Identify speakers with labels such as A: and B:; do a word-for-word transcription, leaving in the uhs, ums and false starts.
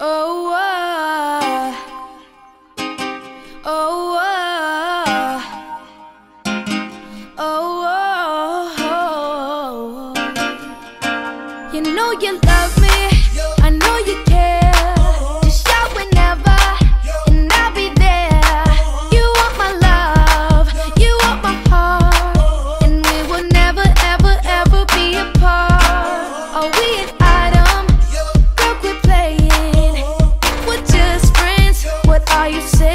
A: Oh, oh, oh, oh, oh, oh. You know you love me, I know you care. Just shout whenever, and I'll be there. You want my love, you want my heart, and we will never, ever, ever be apart. Are we an item? Girl, quit playing. We're just friends. What are you saying?